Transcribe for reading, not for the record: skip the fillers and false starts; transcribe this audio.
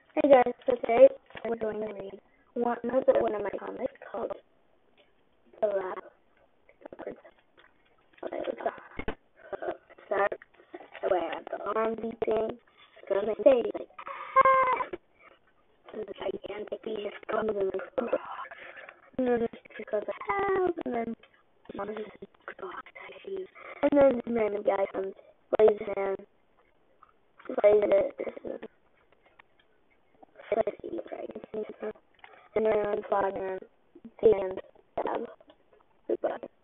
Hey guys, so today we're going to read one of my comics called The Lab. Okay, let's start. So I have the arm beating, goes on stage, like, ah! And the gigantic beast comes and like, oh! And then she goes like, help! And then mom is like, oh, and then this random guy comes, plays his hand, plays it, right? And then on the flag, and the end. Goodbye.